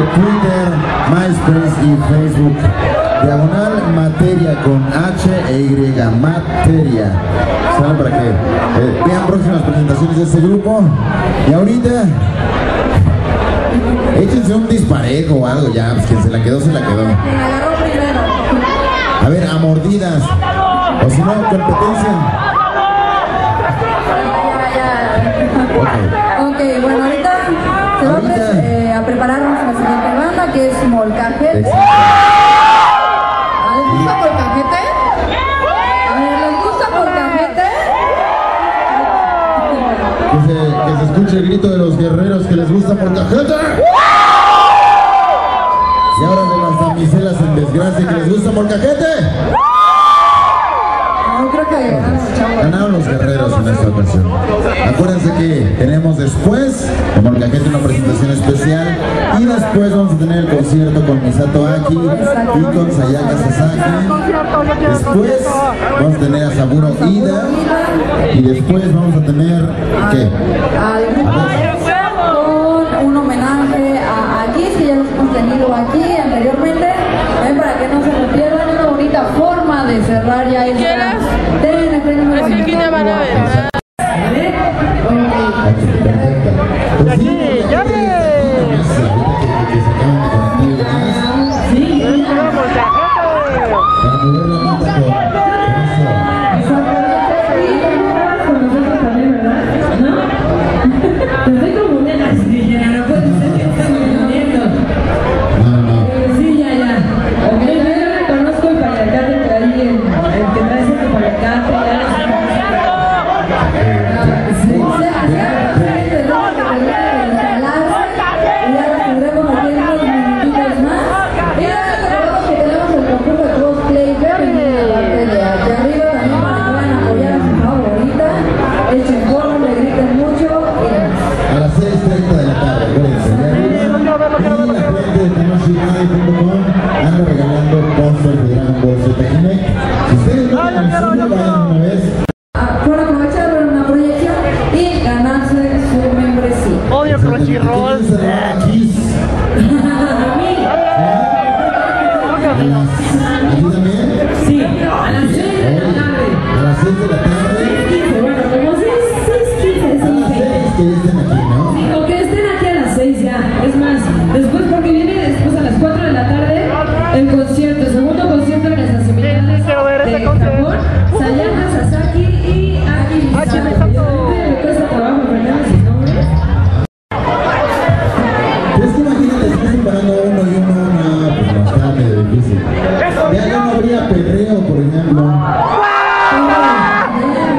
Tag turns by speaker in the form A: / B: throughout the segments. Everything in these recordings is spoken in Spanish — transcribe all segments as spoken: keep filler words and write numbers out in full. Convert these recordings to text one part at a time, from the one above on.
A: Twitter, MySpace y Facebook. Diagonal Materia con H e Y, Materia. ¿Saben para qué? Eh, vean próximas presentaciones de este grupo. Y ahorita, échense un disparejo o algo ya, pues quien se la quedó, se la quedó. A ver, a mordidas. O si no, competencia.
B: Ok, okay, bueno, ahorita se va ahorita. A, eh, a prepararnos la siguiente banda, que es Molcajete. ¿Les gusta Molcajete? A ver, ¿les gusta Molcajete?
A: Que se, que se escuche el grito de los guerreros que les gusta Molcajete. Y ahora de las damiselas en desgracia que les gusta Molcajete.
B: No, creo que ganaron,
A: ganaron los guerreros en esta ocasión. Acuérdense que tenemos después de Molcajete una presentación especial y después vamos a tener el concierto con Misato Aki y con Sayaka Sasaki. Después vamos a tener a Saburo Ida y después vamos a tener ¿qué?
B: Con un homenaje a Aki, que ya los hemos tenido aquí anteriormente, también para que no se lo pierdan. Una bonita forma de cerrar ya esta T N T número
C: Así que ya van a ver.
A: anda regalando póster de Dragon Ball Z Kinect. Si ustedes no tienen el suyo, vayan una vez.
B: Por aprovechar ver una proyección y ganarse su membresía.
C: Odio Crunchyroll.
A: ¿Ayúdame?
D: Sí, a las seis de la tarde.
A: A las seis de la tarde.
D: Bueno, como seis, seis, quince,
A: a las seis que estén aquí, ¿no?
D: Sí, con que estén aquí a las seis ya. Es más, después, porque viene después a las cuatro de la tarde el concierto, el segundo concierto en las semifinales de Japón, Sayaka Sasaki y Aki Misato. Me cuesta trabajo aprenderme sus nombres.
A: Pero es que imagínate, estás separando uno y uno, no, pues no, está medio difícil. Ya no habría perreo, por ejemplo.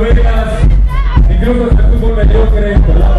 E: novelas, incluso hasta fútbol mediocre, ¿verdad?